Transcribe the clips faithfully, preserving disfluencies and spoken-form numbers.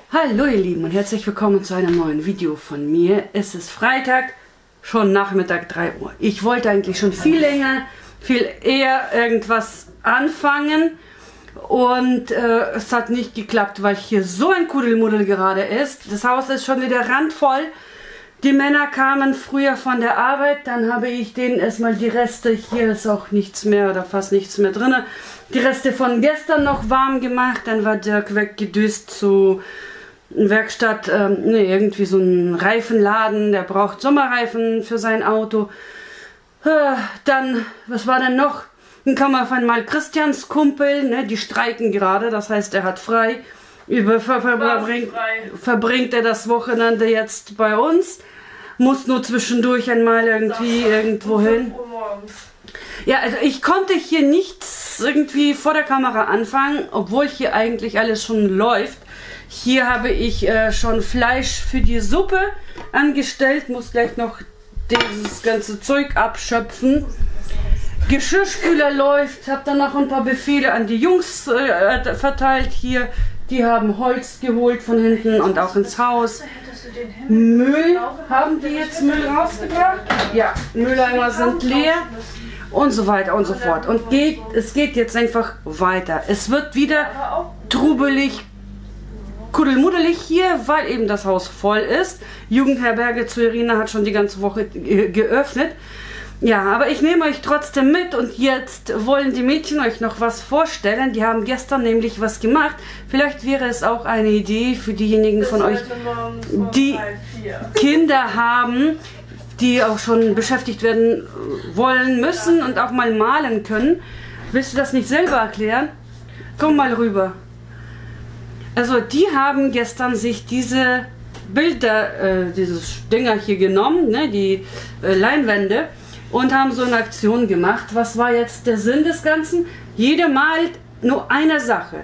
Hallo ihr Lieben und herzlich willkommen zu einem neuen Video von mir. Es ist Freitag, schon Nachmittag drei Uhr. Ich wollte eigentlich schon viel länger, viel eher irgendwas anfangen und äh, es hat nicht geklappt, weil hier so ein Kuddelmuddel gerade ist. Das Haus ist schon wieder randvoll. Die Männer kamen früher von der Arbeit, dann habe ich denen erstmal die Reste, hier ist auch nichts mehr oder fast nichts mehr drin, die Reste von gestern noch warm gemacht, dann war Dirk weggedüst zu Werkstatt, ähm, nee, irgendwie so ein Reifenladen, der braucht Sommerreifen für sein Auto. Äh, dann, was war denn noch? Dann kam auf einmal Christians Kumpel, ne, die streiken gerade, das heißt, er hat frei. Über, ver, ver, verbringt, frei. verbringt er das Wochenende jetzt bei uns. Muss nur zwischendurch einmal irgendwie irgendwo hin. Ja, also ich konnte hier nichts irgendwie vor der Kamera anfangen, obwohl hier eigentlich alles schon läuft. Hier habe ich äh, schon Fleisch für die Suppe angestellt, muss gleich noch dieses ganze Zeug abschöpfen. Geschirrspüler läuft, habe dann noch ein paar Befehle an die Jungs äh, verteilt hier. Die haben Holz geholt von hinten und auch ins Haus. Müll, haben die jetzt Müll rausgebracht? Ja, Mülleimer sind leer und so weiter und so fort. Und geht, es geht jetzt einfach weiter. Es wird wieder trubelig, kuddelmuddelig hier, weil eben das Haus voll ist. Jugendherberge zu Irina hat schon die ganze Woche geöffnet. Ja, aber ich nehme euch trotzdem mit und jetzt wollen die Mädchen euch noch was vorstellen. Die haben gestern nämlich was gemacht. Vielleicht wäre es auch eine Idee für diejenigen von euch, die Kinder haben, die auch schon beschäftigt werden wollen, müssen und auch mal malen können. Willst du das nicht selber erklären? Komm mal rüber. Also die haben gestern sich diese Bilder, äh, dieses Dinger hier genommen, ne, die äh, Leinwände, und haben so eine Aktion gemacht. Was war jetzt der Sinn des Ganzen? Jeder malt nur eine Sache.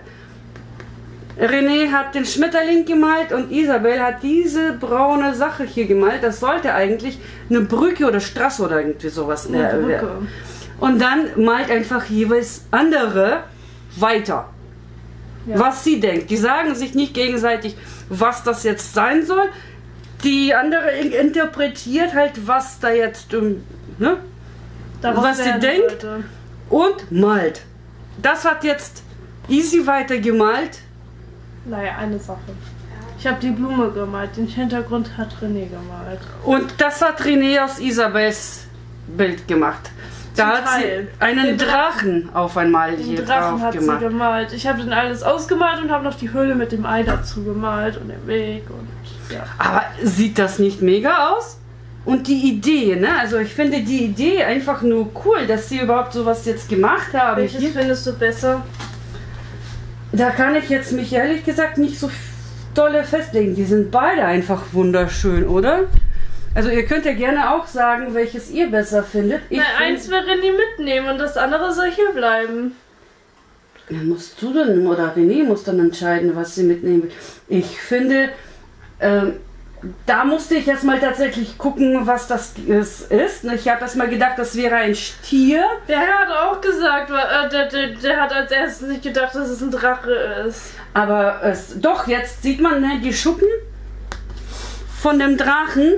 René hat den Schmetterling gemalt und Isabel hat diese braune Sache hier gemalt. Das sollte eigentlich eine Brücke oder Straße oder irgendwie sowas. Eine Brücke. Und dann malt einfach jeweils andere weiter. Ja. Was sie denkt. Die sagen sich nicht gegenseitig, was das jetzt sein soll. Die andere interpretiert halt, was da jetzt, ne? was sie denkt, Leute. Und malt. Das hat jetzt Easy weiter gemalt. Naja, eine Sache. Ich habe die Blume gemalt, den Hintergrund hat René gemalt. Und das hat René aus Isabels Bild gemacht. Da hat sie einen Drachen auf einmal hier drauf hat gemacht. Sie gemalt. Ich habe dann alles ausgemalt und habe noch die Höhle mit dem Ei dazu gemalt und den Weg und ja. Aber sieht das nicht mega aus? Und die Idee, ne? Also ich finde die Idee einfach nur cool, dass sie überhaupt sowas jetzt gemacht haben. Welches hier. Findest du besser? Da kann ich jetzt mich ehrlich gesagt nicht so dolle festlegen. Die sind beide einfach wunderschön, oder? Also ihr könnt ja gerne auch sagen, welches ihr besser findet. Ich Na, eins wäre René mitnehmen und das andere soll hier bleiben. Dann musst du dann, oder René muss dann entscheiden, was sie mitnehmen will. Ich finde, ähm, da musste ich erstmal tatsächlich gucken, was das ist. Ich habe erstmal gedacht, das wäre ein Stier. Der hat auch gesagt, äh, der, der, der hat als erstes nicht gedacht, dass es ein Drache ist. Aber es, doch, jetzt sieht man, ne, die Schuppen von dem Drachen.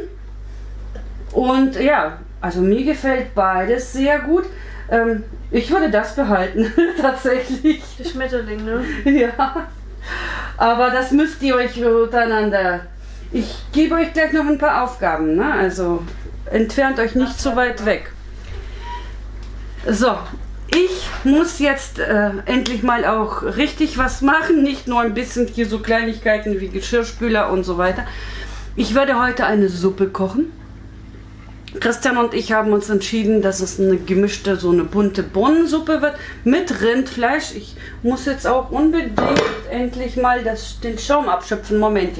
Und ja, also mir gefällt beides sehr gut. Ähm, ich würde das behalten, tatsächlich. Der Schmetterling, ne? Ja. Aber das müsst ihr euch untereinander. Ich gebe euch gleich noch ein paar Aufgaben, ne? Also entfernt euch nicht zu weit weg. So, ich muss jetzt äh, endlich mal auch richtig was machen. Nicht nur ein bisschen hier so Kleinigkeiten wie Geschirrspüler und so weiter. Ich werde heute eine Suppe kochen. Christian und ich haben uns entschieden, dass es eine gemischte, so eine bunte Bohnensuppe wird mit Rindfleisch. Ich muss jetzt auch unbedingt endlich mal das, den Schaum abschöpfen. Moment.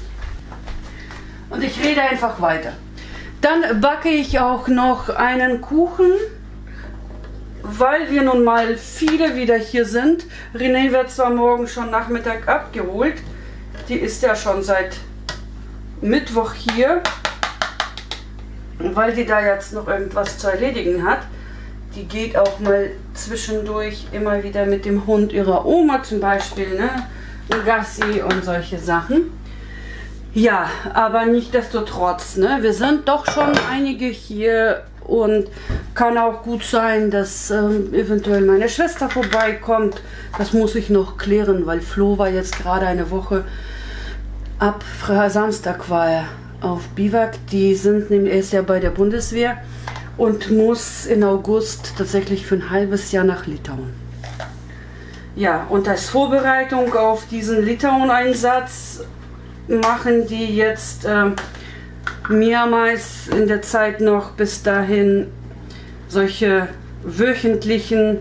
Und ich rede einfach weiter. Dann backe ich auch noch einen Kuchen, weil wir nun mal viele wieder hier sind. René wird zwar morgen schon Nachmittag abgeholt. Die ist ja schon seit Mittwoch hier. Weil die da jetzt noch irgendwas zu erledigen hat. Die geht auch mal zwischendurch immer wieder mit dem Hund ihrer Oma zum Beispiel, ne, Gassi und solche Sachen. Ja, aber nichtsdestotrotz, ne, wir sind doch schon einige hier und kann auch gut sein, dass ähm, eventuell meine Schwester vorbeikommt. Das muss ich noch klären, weil Flo war jetzt gerade eine Woche, ab Samstag war er auf Biwak. Die sind nämlich, er ist ja bei der Bundeswehr und muss in August tatsächlich für ein halbes Jahr nach Litauen. Ja, und als Vorbereitung auf diesen Litauen-Einsatz machen die jetzt äh, mehrmals in der Zeit noch bis dahin solche wöchentlichen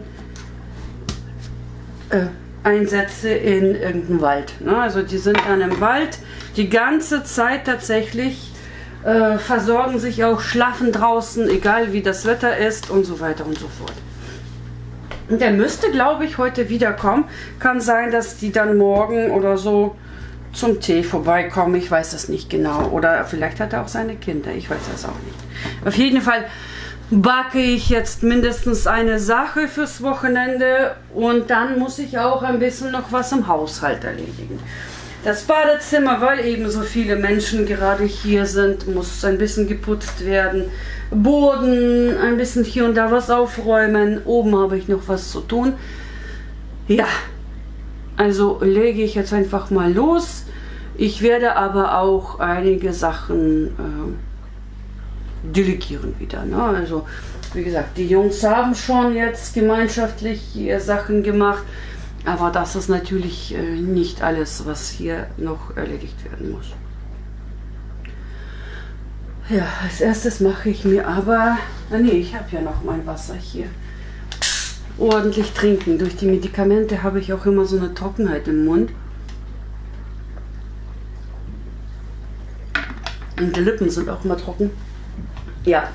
äh, Einsätze in irgendeinem Wald. Ne? Also die sind dann im Wald die ganze Zeit tatsächlich, äh, versorgen sich auch, schlafen draußen, egal wie das Wetter ist und so weiter und so fort. Und der müsste, glaube ich, heute wiederkommen. Kann sein, dass die dann morgen oder so zum Tee vorbeikommen. Ich weiß das nicht genau. Oder vielleicht hat er auch seine Kinder. Ich weiß das auch nicht. Auf jeden Fall backe ich jetzt mindestens eine Sache fürs Wochenende. Und dann muss ich auch ein bisschen noch was im Haushalt erledigen. Das Badezimmer, weil eben so viele Menschen gerade hier sind, muss ein bisschen geputzt werden. Boden, ein bisschen hier und da was aufräumen. Oben habe ich noch was zu tun. Ja, also lege ich jetzt einfach mal los. Ich werde aber auch einige Sachen äh, delegieren wieder. Ne? Also wie gesagt, die Jungs haben schon jetzt gemeinschaftlich ihre Sachen gemacht. Aber das ist natürlich äh, nicht alles, was hier noch erledigt werden muss. Ja, als erstes mache ich mir aber, ah nee, ich habe ja noch mein Wasser hier, ordentlich trinken. Durch die Medikamente habe ich auch immer so eine Trockenheit im Mund. Und die Lippen sind auch immer trocken. Ja.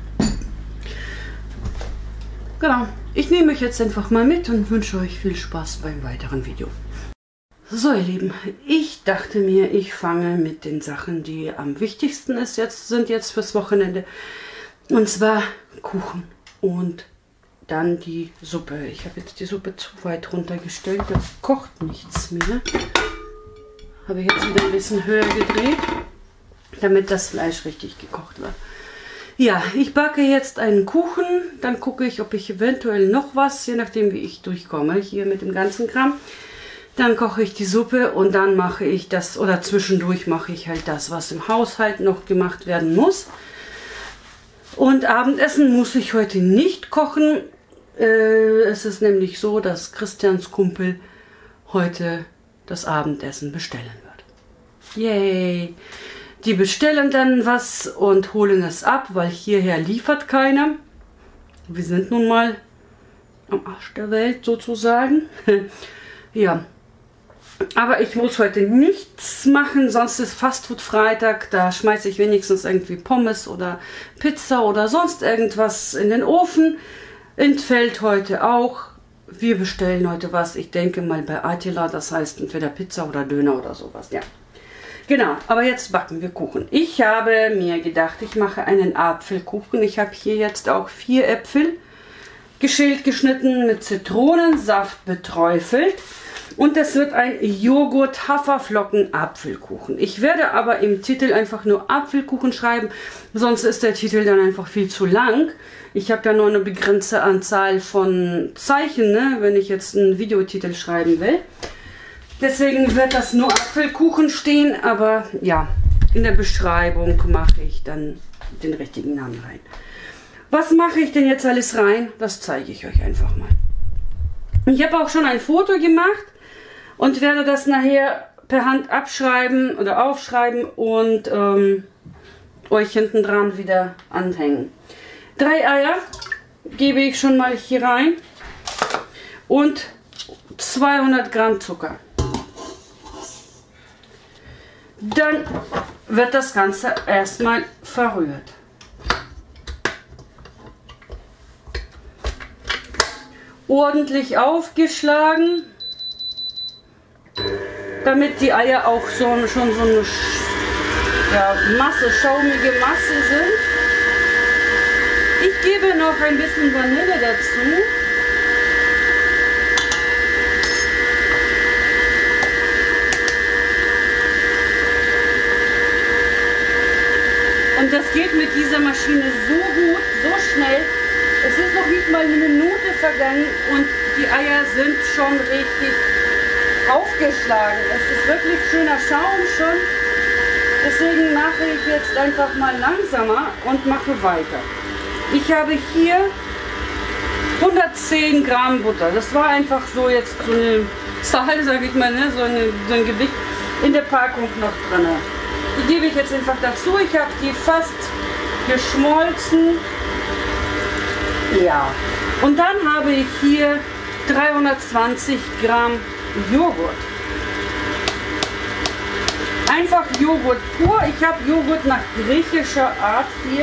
Genau. Ich nehme euch jetzt einfach mal mit und wünsche euch viel Spaß beim weiteren Video. So ihr Lieben, ich dachte mir, ich fange mit den Sachen, die am wichtigsten ist jetzt, sind jetzt fürs Wochenende. Und zwar Kuchen und dann die Suppe. Ich habe jetzt die Suppe zu weit runtergestellt, da kocht nichts mehr. Habe ich jetzt wieder ein bisschen höher gedreht, damit das Fleisch richtig gekocht wird. Ja, ich backe jetzt einen Kuchen, dann gucke ich, ob ich eventuell noch was, je nachdem wie ich durchkomme, hier mit dem ganzen Kram. Dann koche ich die Suppe und dann mache ich das, oder zwischendurch mache ich halt das, was im Haushalt noch gemacht werden muss. Und Abendessen muss ich heute nicht kochen. Äh, es ist nämlich so, dass Christians Kumpel heute das Abendessen bestellen wird. Yay! Die bestellen dann was und holen es ab, weil hierher liefert keiner. Wir sind nun mal am Arsch der Welt sozusagen. Ja. Aber ich muss heute nichts machen, sonst ist Fastfood Freitag, da schmeiße ich wenigstens irgendwie Pommes oder Pizza oder sonst irgendwas in den Ofen. Entfällt heute auch. Wir bestellen heute was, ich denke mal bei Attila, das heißt entweder Pizza oder Döner oder sowas, ja. Genau, aber jetzt backen wir Kuchen. Ich habe mir gedacht, ich mache einen Apfelkuchen. Ich habe hier jetzt auch vier Äpfel geschält, geschnitten, mit Zitronensaft beträufelt. Und das wird ein Joghurt-Haferflocken-Apfelkuchen. Ich werde aber im Titel einfach nur Apfelkuchen schreiben, sonst ist der Titel dann einfach viel zu lang. Ich habe ja nur eine begrenzte Anzahl von Zeichen, ne, wenn ich jetzt einen Videotitel schreiben will. Deswegen wird das nur Apfelkuchen stehen, aber ja, in der Beschreibung mache ich dann den richtigen Namen rein. Was mache ich denn jetzt alles rein? Das zeige ich euch einfach mal. Ich habe auch schon ein Foto gemacht und werde das nachher per Hand abschreiben oder aufschreiben und ähm, euch hinten dran wieder anhängen. Drei Eier gebe ich schon mal hier rein und zweihundert Gramm Zucker. Dann wird das Ganze erstmal verrührt. Ordentlich aufgeschlagen, damit die Eier auch so, schon so eine ja, Masse, schaumige Masse sind. Ich gebe noch ein bisschen Vanille dazu. vergangen und die Eier sind schon richtig aufgeschlagen. Es ist wirklich schöner Schaum schon. Deswegen mache ich jetzt einfach mal langsamer und mache weiter. Ich habe hier hundertzehn Gramm Butter. Das war einfach so jetzt so eine Zahl, sage ich mal, ne? so, eine, so ein Gewicht in der Packung noch drin. Die gebe ich jetzt einfach dazu. Ich habe die fast geschmolzen. Ja. Und dann habe ich hier dreihundertzwanzig Gramm Joghurt. Einfach Joghurt pur. Ich habe Joghurt nach griechischer Art hier.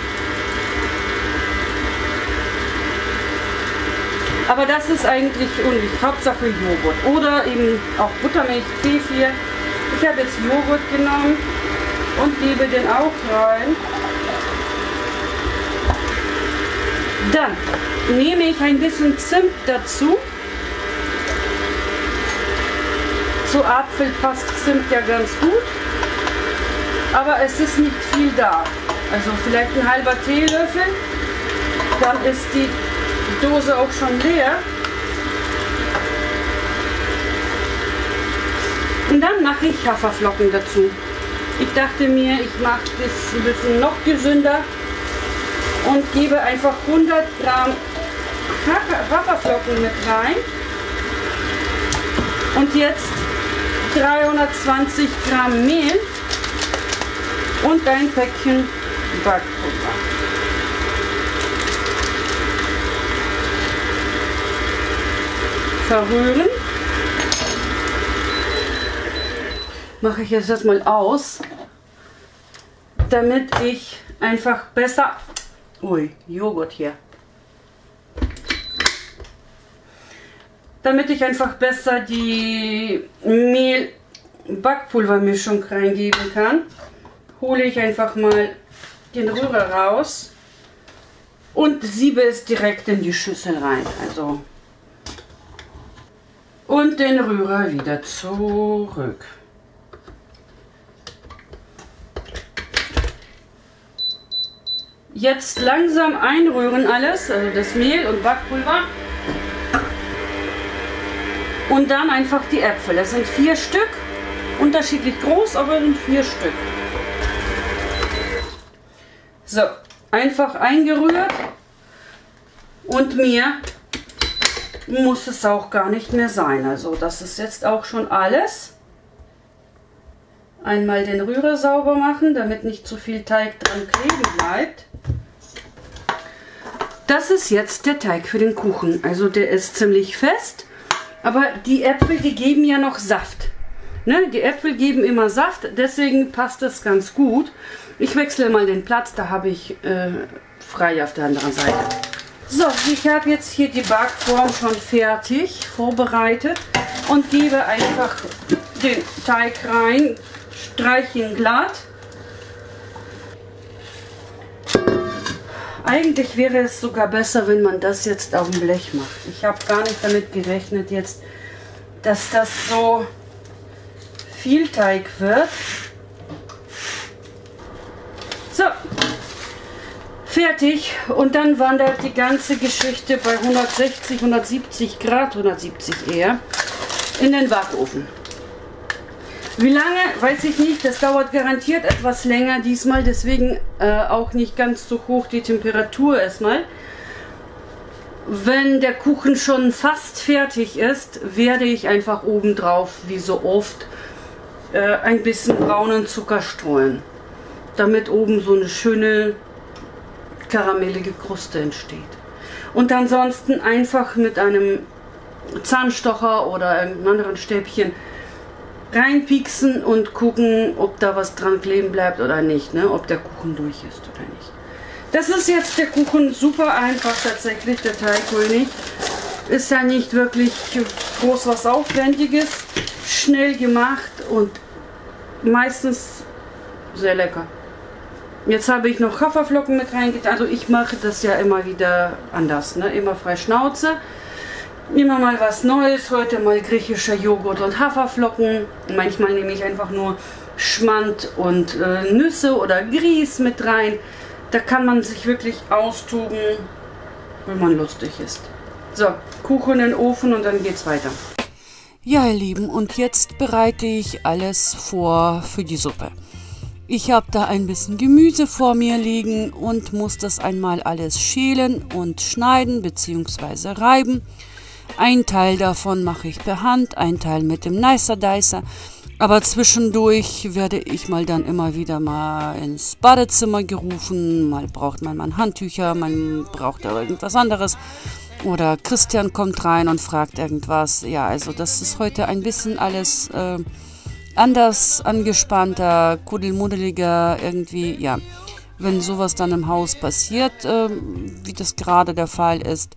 Aber das ist eigentlich unwichtig. Hauptsache Joghurt. Oder eben auch Buttermilch, Kefir. Ich habe jetzt Joghurt genommen und gebe den auch rein. Dann nehme ich ein bisschen Zimt dazu. Zu Apfel passt Zimt ja ganz gut. Aber es ist nicht viel da. Also vielleicht ein halber Teelöffel. Dann ist die Dose auch schon leer. Und dann mache ich Haferflocken dazu. Ich dachte mir, ich mache das ein bisschen noch gesünder und gebe einfach hundert Gramm Haferflocken mit rein. Und jetzt dreihundertzwanzig Gramm Mehl und ein Päckchen Backpulver. Verrühren. Mache ich jetzt erstmal aus, damit ich einfach besser, ui, Joghurt hier, damit ich einfach besser die Mehl-Backpulvermischung reingeben kann, hole ich einfach mal den Rührer raus und siebe es direkt in die Schüssel rein. Also und den Rührer wieder zurück. Jetzt langsam einrühren alles, also das Mehl und Backpulver. Und dann einfach die Äpfel. Das sind vier Stück, unterschiedlich groß, aber sind vier Stück. So, einfach eingerührt. Und mir muss es auch gar nicht mehr sein. Also das ist jetzt auch schon alles. Einmal den Rührer sauber machen, damit nicht zu viel Teig dran kleben bleibt. Das ist jetzt der Teig für den Kuchen. Also der ist ziemlich fest, aber die Äpfel, die geben ja noch Saft. Ne? Die Äpfel geben immer Saft, deswegen passt das ganz gut. Ich wechsle mal den Platz, da habe ich äh, frei auf der anderen Seite. So, ich habe jetzt hier die Backform schon fertig, vorbereitet und gebe einfach den Teig rein, streiche ihn glatt. Eigentlich wäre es sogar besser, wenn man das jetzt auf dem Blech macht. Ich habe gar nicht damit gerechnet jetzt, dass das so viel Teig wird. So, fertig. Und dann wandert die ganze Geschichte bei hundertsechzig, hundertsiebzig Grad, hundertsiebzig eher, in den Backofen. Wie lange, weiß ich nicht, das dauert garantiert etwas länger diesmal, deswegen äh, auch nicht ganz so hoch die Temperatur erstmal. Wenn der Kuchen schon fast fertig ist, werde ich einfach obendrauf, wie so oft, äh, ein bisschen braunen Zucker streuen, damit oben so eine schöne karamellige Kruste entsteht. Und ansonsten einfach mit einem Zahnstocher oder einem anderen Stäbchen reinpieksen und gucken, ob da was dran kleben bleibt oder nicht, ne? Ob der Kuchen durch ist oder nicht. Das ist jetzt der Kuchen, super einfach tatsächlich, der Teigkönig. Ist ja nicht wirklich groß was Aufwendiges, schnell gemacht und meistens sehr lecker. Jetzt habe ich noch Haferflocken mit reingetan, also ich mache das ja immer wieder anders, ne? Immer frei Schnauze. Immer mal was Neues, heute mal griechischer Joghurt und Haferflocken. Manchmal nehme ich einfach nur Schmand und äh, Nüsse oder Grieß mit rein. Da kann man sich wirklich austoben, wenn man lustig ist. So, Kuchen in den Ofen und dann geht's weiter. Ja, ihr Lieben, und jetzt bereite ich alles vor für die Suppe. Ich habe da ein bisschen Gemüse vor mir liegen und muss das einmal alles schälen und schneiden bzw. reiben. Ein Teil davon mache ich per Hand, ein Teil mit dem Nicer Dicer. Aber zwischendurch werde ich mal dann immer wieder mal ins Badezimmer gerufen. Mal braucht man mal Handtücher, man braucht da irgendwas anderes. Oder Christian kommt rein und fragt irgendwas. Ja, also das ist heute ein bisschen alles äh, anders, angespannter, kuddelmuddeliger irgendwie. Ja, wenn sowas dann im Haus passiert, äh, wie das gerade der Fall ist,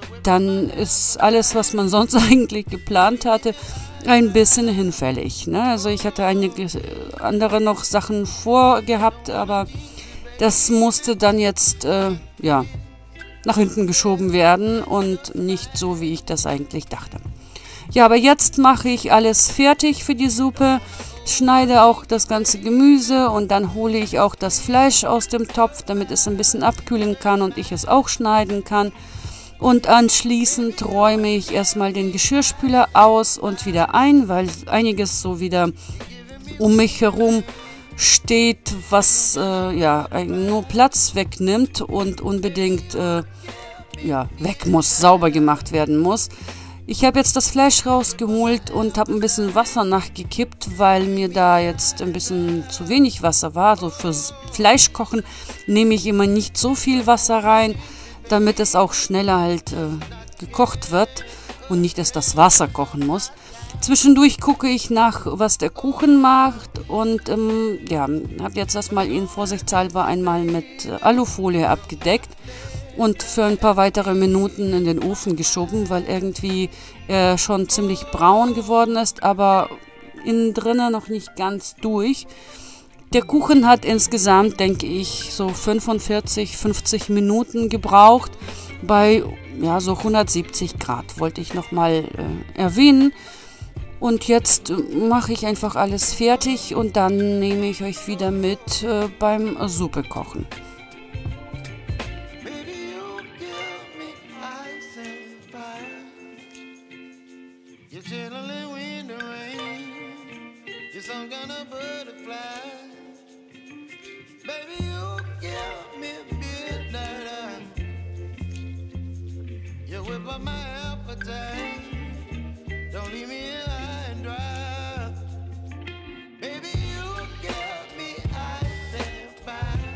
dann ist alles, was man sonst eigentlich geplant hatte, ein bisschen hinfällig. Ne? Also ich hatte einige andere noch Sachen vorgehabt, aber das musste dann jetzt, äh, ja, nach hinten geschoben werden und nicht so, wie ich das eigentlich dachte. Ja, aber jetzt mache ich alles fertig für die Suppe, schneide auch das ganze Gemüse und dann hole ich auch das Fleisch aus dem Topf, damit es ein bisschen abkühlen kann und ich es auch schneiden kann. Und anschließend räume ich erstmal den Geschirrspüler aus und wieder ein, weil einiges so wieder um mich herum steht, was äh, ja nur Platz wegnimmt und unbedingt äh, ja, weg muss, sauber gemacht werden muss. Ich habe jetzt das Fleisch rausgeholt und habe ein bisschen Wasser nachgekippt, weil mir da jetzt ein bisschen zu wenig Wasser war. So fürs Fleischkochen nehme ich immer nicht so viel Wasser rein, damit es auch schneller halt äh, gekocht wird und nicht erst das Wasser kochen muss. Zwischendurch gucke ich nach, was der Kuchen macht und ähm, ja, habe jetzt erstmal ihn vorsichtshalber einmal mit Alufolie abgedeckt und für ein paar weitere Minuten in den Ofen geschoben, weil irgendwie er schon ziemlich braun geworden ist, aber innen drinnen noch nicht ganz durch. Der Kuchen hat insgesamt, denke ich, so fünfundvierzig, fünfzig Minuten gebraucht bei ja, so hundertsiebzig Grad, wollte ich nochmal äh, erwähnen. Und jetzt mache ich einfach alles fertig und dann nehme ich euch wieder mit äh, beim Suppe kochen. Don't leave me here high and dry. Baby, you give me ice and fire.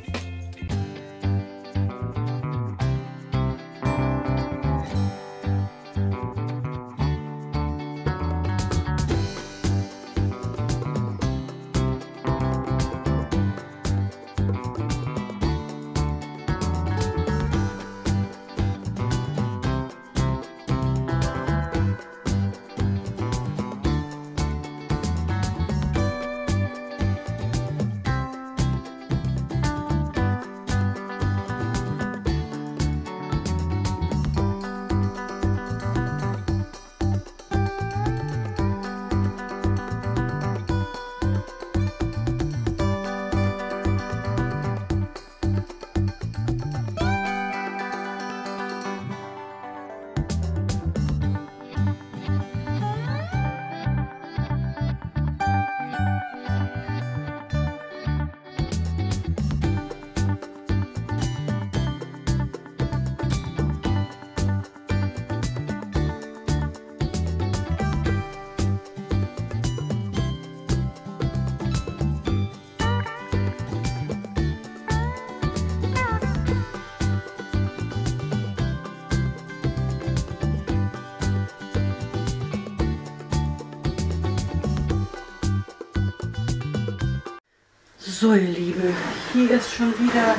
So, ihr Lieben, hier ist schon wieder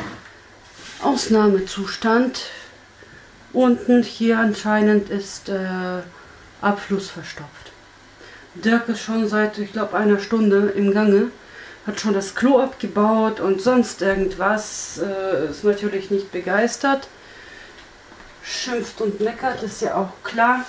Ausnahmezustand. Unten hier anscheinend ist äh, Abfluss verstopft. Dirk ist schon seit, ich glaube, einer Stunde im Gange, hat schon das Klo abgebaut und sonst irgendwas, äh, ist natürlich nicht begeistert. Schimpft und meckert, ist ja auch klar.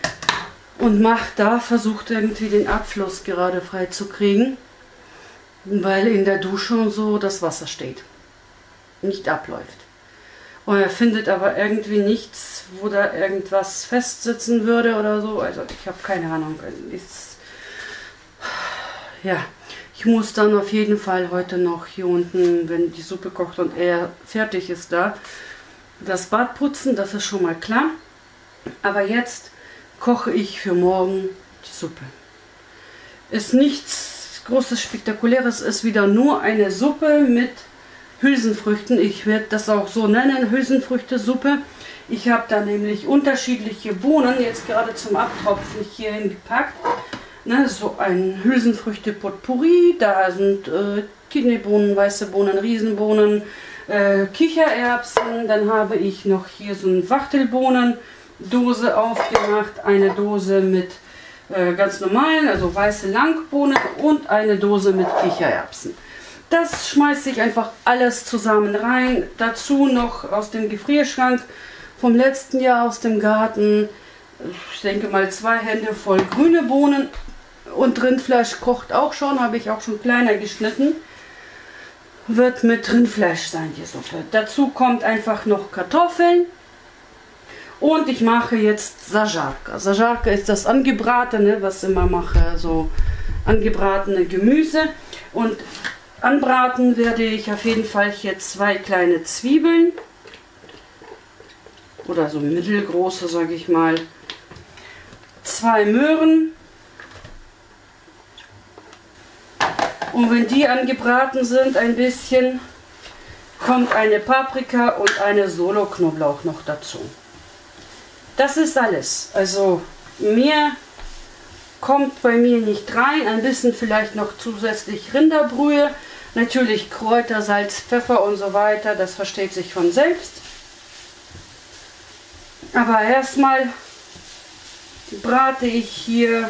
Und macht da, versucht irgendwie den Abfluss gerade frei zu kriegen, weil in der Dusche und so das Wasser steht, nicht abläuft. Und er findet aber irgendwie nichts, wo da irgendwas festsitzen würde oder so. Also ich habe keine Ahnung. Ist, ja, ich muss dann auf jeden Fall heute noch hier unten, wenn die Suppe kocht und er fertig ist da, das Bad putzen. Das ist schon mal klar. Aber jetzt koche ich für morgen die Suppe. Ist nichts Großes, Spektakuläres, ist wieder nur eine Suppe mit Hülsenfrüchten. Ich werde das auch so nennen, Hülsenfrüchte-Suppe. Ich habe da nämlich unterschiedliche Bohnen jetzt gerade zum Abtropfen hierhin gepackt. Ne, so ein Hülsenfrüchte-Potpourri, da sind äh, Kidneybohnen, weiße Bohnen, Riesenbohnen, äh, Kichererbsen. Dann habe ich noch hier so eine Wachtelbohnen-Dose aufgemacht, eine Dose mit äh, ganz normalen, also weiße Langbohnen und eine Dose mit Kichererbsen. Das schmeiße ich einfach alles zusammen rein. Dazu noch aus dem Gefrierschrank vom letzten Jahr aus dem Garten. Ich denke mal zwei Hände voll grüne Bohnen. Und Rindfleisch kocht auch schon, habe ich auch schon kleiner geschnitten. Wird mit Rindfleisch sein, die Suppe. Dazu kommt einfach noch Kartoffeln. Und ich mache jetzt Sajarka. Sajarka ist das angebratene, was ich immer mache, so angebratene Gemüse. Und anbraten werde ich auf jeden Fall hier zwei kleine Zwiebeln. Oder so mittelgroße, sage ich mal. Zwei Möhren. Und wenn die angebraten sind ein bisschen, kommt eine Paprika und eine Solo-Knoblauch noch dazu. Das ist alles. Also mehr kommt bei mir nicht rein. Ein bisschen vielleicht noch zusätzlich Rinderbrühe. Natürlich Kräuter, Salz, Pfeffer und so weiter. Das versteht sich von selbst. Aber erstmal brate ich hier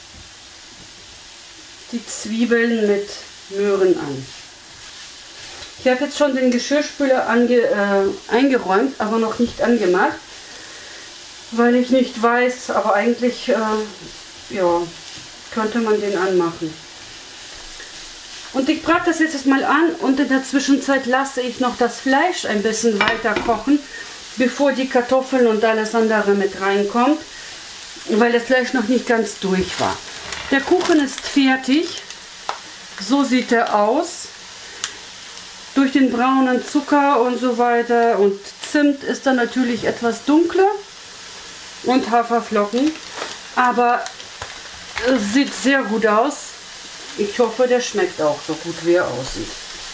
die Zwiebeln mit Möhren an. Ich habe jetzt schon den Geschirrspüler ange, äh, eingeräumt, aber noch nicht angemacht, weil ich nicht weiß, aber eigentlich äh, ja, könnte man den anmachen. Und ich brate das jetzt mal an und in der Zwischenzeit lasse ich noch das Fleisch ein bisschen weiter kochen, bevor die Kartoffeln und alles andere mit reinkommt, weil das Fleisch noch nicht ganz durch war. Der Kuchen ist fertig, so sieht er aus. Durch den braunen Zucker und so weiter und Zimt ist er natürlich etwas dunkler und Haferflocken, aber es sieht sehr gut aus. Ich hoffe, der schmeckt auch so gut, wie er aussieht.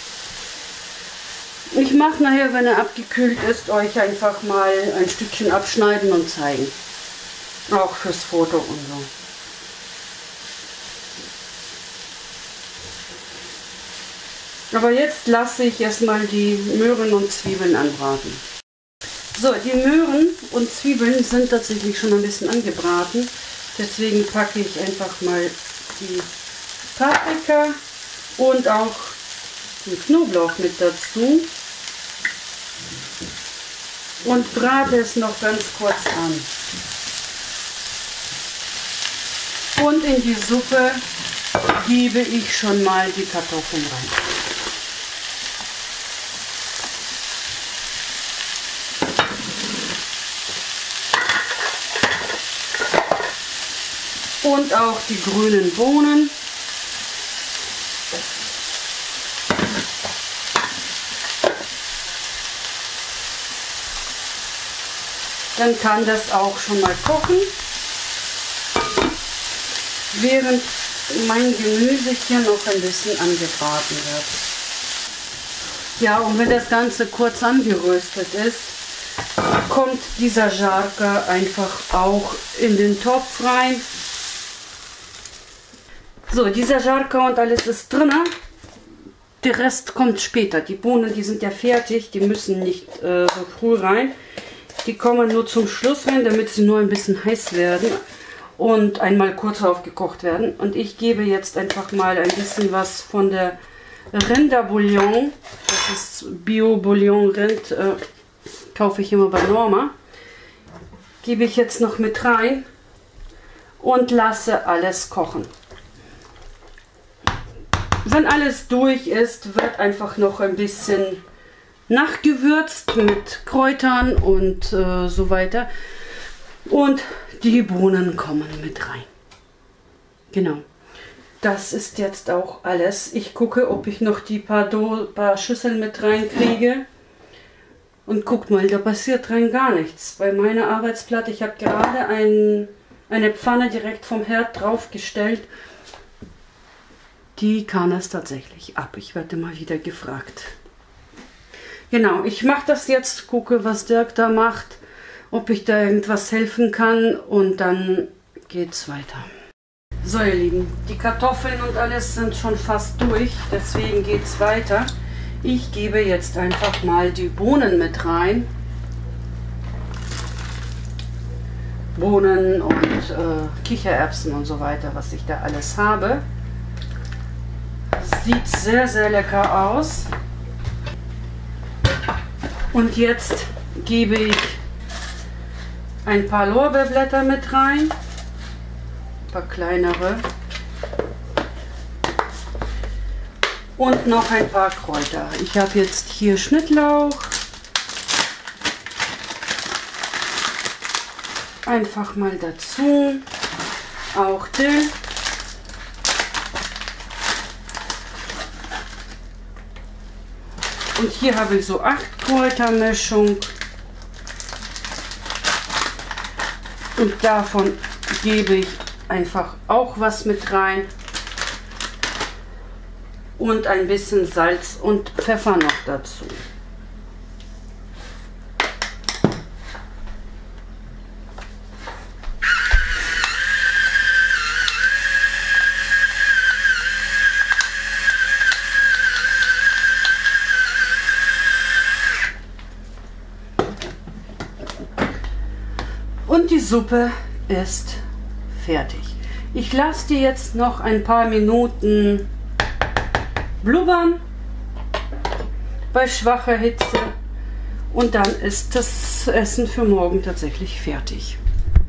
Ich mache nachher, wenn er abgekühlt ist, euch einfach mal ein Stückchen abschneiden und zeigen. Auch fürs Foto und so. Aber jetzt lasse ich erstmal die Möhren und Zwiebeln anbraten. So, die Möhren und Zwiebeln sind tatsächlich schon ein bisschen angebraten. Deswegen packe ich einfach mal die Paprika und auch den Knoblauch mit dazu. Und brate es noch ganz kurz an. Und in die Suppe gebe ich schon mal die Kartoffeln rein. Und auch die grünen Bohnen. Dann kann das auch schon mal kochen, während mein Gemüse hier noch ein bisschen angebraten wird. Ja, und wenn das Ganze kurz angeröstet ist, kommt dieser Sajarka einfach auch in den Topf rein. So, dieser Sajarka und alles ist drin. Der Rest kommt später. Die Bohnen, die sind ja fertig, die müssen nicht äh, so früh rein. Die kommen nur zum Schluss rein, damit sie nur ein bisschen heiß werden und einmal kurz aufgekocht werden. Und ich gebe jetzt einfach mal ein bisschen was von der Rinderbouillon. Das ist Bio-Bouillon Rind, äh, kaufe ich immer bei Norma. Gebe ich jetzt noch mit rein und lasse alles kochen. Wenn alles durch ist, wird einfach noch ein bisschen nachgewürzt mit Kräutern und äh, so weiter. Und die Bohnen kommen mit rein. Genau. Das ist jetzt auch alles. Ich gucke, ob ich noch die paar, Do paar Schüsseln mit reinkriege. Und guckt mal, da passiert rein gar nichts. Bei meiner Arbeitsplatte, ich habe gerade ein, eine Pfanne direkt vom Herd draufgestellt. Die kann es tatsächlich ab. Ich werde mal wieder gefragt. Genau, ich mache das jetzt, gucke, was Dirk da macht, ob ich da irgendwas helfen kann und dann geht's weiter. So ihr Lieben, die Kartoffeln und alles sind schon fast durch, deswegen geht's weiter. Ich gebe jetzt einfach mal die Bohnen mit rein. Bohnen und äh, Kichererbsen und so weiter, was ich da alles habe. Sieht sehr, sehr lecker aus. Und jetzt gebe ich ein paar Lorbeerblätter mit rein. Ein paar kleinere. Und noch ein paar Kräuter. Ich habe jetzt hier Schnittlauch. Einfach mal dazu. Auch Dill. Und hier habe ich so acht Kräutermischung. Und davon gebe ich einfach auch was mit rein. Und ein bisschen Salz und Pfeffer noch dazu. Und die Suppe ist fertig. Ich lasse die jetzt noch ein paar Minuten blubbern bei schwacher Hitze und dann ist das Essen für morgen tatsächlich fertig.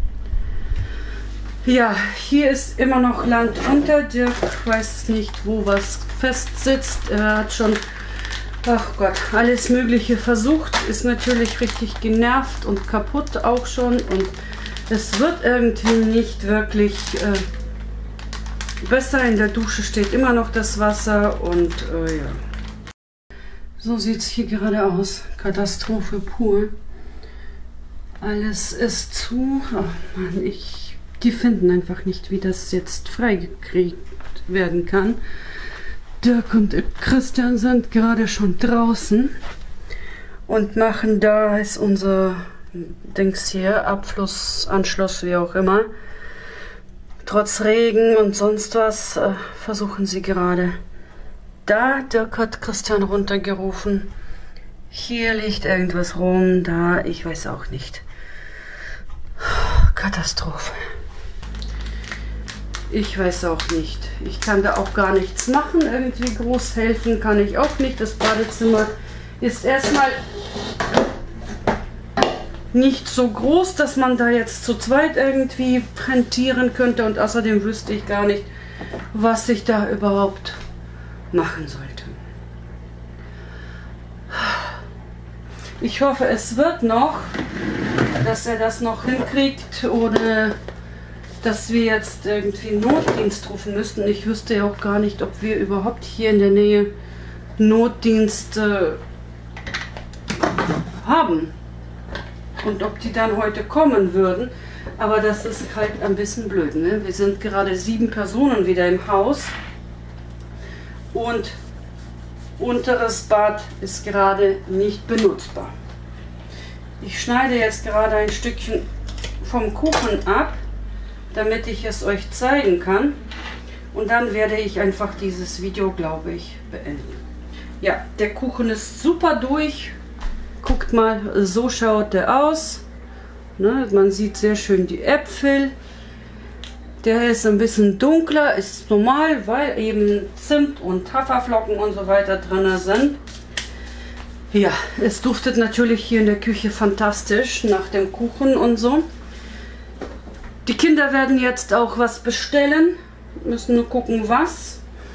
Ja, hier ist immer noch Land unter. Dirk weiß nicht, wo was fest sitzt. Er hat schon, ach Gott, alles Mögliche versucht, ist natürlich richtig genervt und kaputt auch schon und es wird irgendwie nicht wirklich äh, besser. In der Dusche steht immer noch das Wasser und äh, ja. So sieht es hier gerade aus. Katastrophe pur. Alles ist zu. Oh Mann, ich, die finden einfach nicht, wie das jetzt freigekriegt werden kann. Dirk und Christian sind gerade schon draußen und machen, da ist unser Dings hier, Abfluss, Anschluss, wie auch immer. Trotz Regen und sonst was äh, versuchen sie gerade. Da, Dirk hat Christian runtergerufen. Hier liegt irgendwas rum, da, ich weiß auch nicht. Katastrophe. Ich weiß auch nicht. Ich kann da auch gar nichts machen. Irgendwie groß helfen kann ich auch nicht. Das Badezimmer ist erstmal nicht so groß, dass man da jetzt zu zweit irgendwie rentieren könnte. Und außerdem wüsste ich gar nicht, was ich da überhaupt machen sollte. Ich hoffe, es wird noch, dass er das noch hinkriegt oder dass wir jetzt irgendwie Notdienst rufen müssten. Ich wüsste ja auch gar nicht, ob wir überhaupt hier in der Nähe Notdienst äh, haben und ob die dann heute kommen würden. Aber das ist halt ein bisschen blöd, ne? Wir sind gerade sieben Personen wieder im Haus und unteres Bad ist gerade nicht benutzbar. Ich schneide jetzt gerade ein Stückchen vom Kuchen ab, damit ich es euch zeigen kann. Und dann werde ich einfach dieses Video, glaube ich, beenden. Ja, der Kuchen ist super durch. Guckt mal, so schaut der aus. Ne, man sieht sehr schön die Äpfel. Der ist ein bisschen dunkler, ist normal, weil eben Zimt und Haferflocken und so weiter drin sind. Ja, es duftet natürlich hier in der Küche fantastisch nach dem Kuchen und so. Die Kinder werden jetzt auch was bestellen, müssen nur gucken was.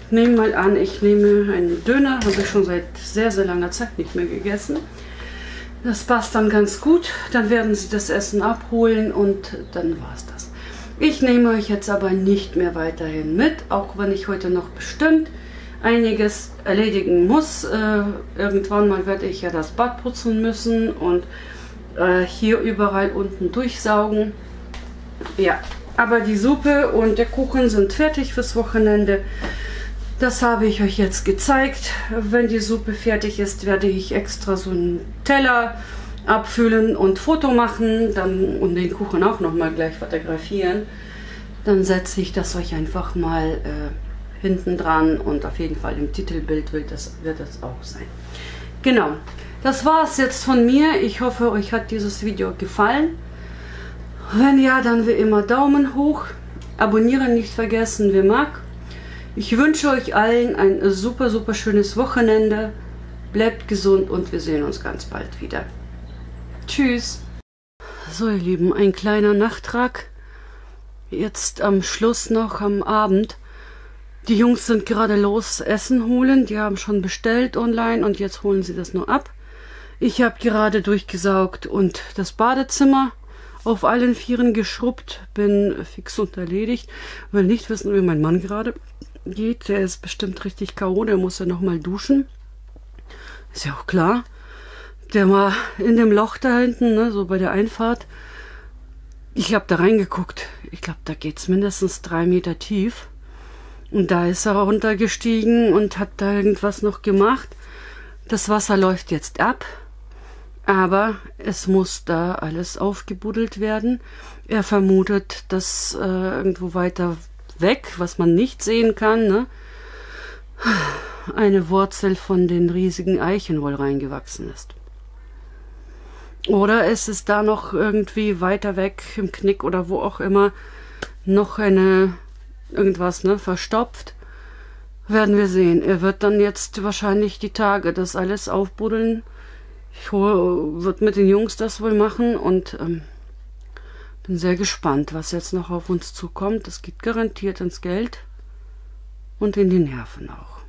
nehme mal an, ich nehme einen Döner, habe ich schon seit sehr, sehr langer Zeit nicht mehr gegessen. Das passt dann ganz gut. Dann werden sie das Essen abholen und dann war es das. Ich nehme euch jetzt aber nicht mehr weiterhin mit, auch wenn ich heute noch bestimmt einiges erledigen muss. Äh, irgendwann mal werde ich ja das Bad putzen müssen und äh, hier überall unten durchsaugen. Ja, aber die Suppe und der Kuchen sind fertig fürs Wochenende. Das habe ich euch jetzt gezeigt. Wenn die Suppe fertig ist, werde ich extra so einen Teller abfüllen und Foto machen, dann und den Kuchen auch noch mal gleich fotografieren. Dann setze ich das euch einfach mal äh, hinten dran und auf jeden Fall im Titelbild wird das, wird das auch sein. Genau, das war es jetzt von mir. Ich hoffe, euch hat dieses Video gefallen. Wenn ja, dann wie immer Daumen hoch, abonnieren nicht vergessen, wer mag. Ich wünsche euch allen ein super, super schönes Wochenende. Bleibt gesund und wir sehen uns ganz bald wieder. Tschüss. So ihr Lieben, ein kleiner Nachtrag. Jetzt am Schluss noch am Abend. Die Jungs sind gerade los Essen holen. Die haben schon bestellt online und jetzt holen sie das nur ab. Ich habe gerade durchgesaugt und das Badezimmer auf allen Vieren geschrubbt. Bin fix und erledigt. Will nicht wissen, wie mein Mann gerade geht. Der ist bestimmt richtig K O. Der muss ja noch mal duschen. Ist ja auch klar. Der war in dem Loch da hinten, ne, so bei der Einfahrt. Ich habe da reingeguckt. Ich glaube, da geht es mindestens drei Meter tief. Und da ist er runtergestiegen und hat da irgendwas noch gemacht. Das Wasser läuft jetzt ab. Aber es muss da alles aufgebuddelt werden. Er vermutet, dass äh, irgendwo weiter weg, was man nicht sehen kann, ne, eine Wurzel von den riesigen Eichen wohl reingewachsen ist. Oder es ist da noch irgendwie weiter weg im Knick oder wo auch immer noch eine irgendwas, ne, verstopft. Werden wir sehen. Er wird dann jetzt wahrscheinlich die Tage das alles aufbuddeln. Ich wird mit den Jungs das wohl machen und ähm, bin sehr gespannt, was jetzt noch auf uns zukommt. Das geht garantiert ins Geld und in die Nerven auch.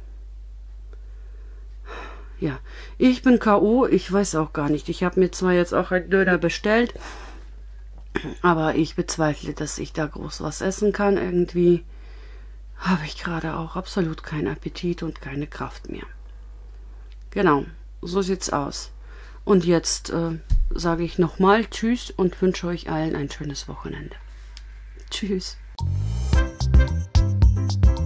Ja, ich bin K O, ich weiß auch gar nicht. Ich habe mir zwar jetzt auch einen Döner bestellt, aber ich bezweifle, dass ich da groß was essen kann. Irgendwie habe ich gerade auch absolut keinen Appetit und keine Kraft mehr. Genau, so sieht's aus. Und jetzt äh, sage ich nochmal Tschüss und wünsche euch allen ein schönes Wochenende. Tschüss.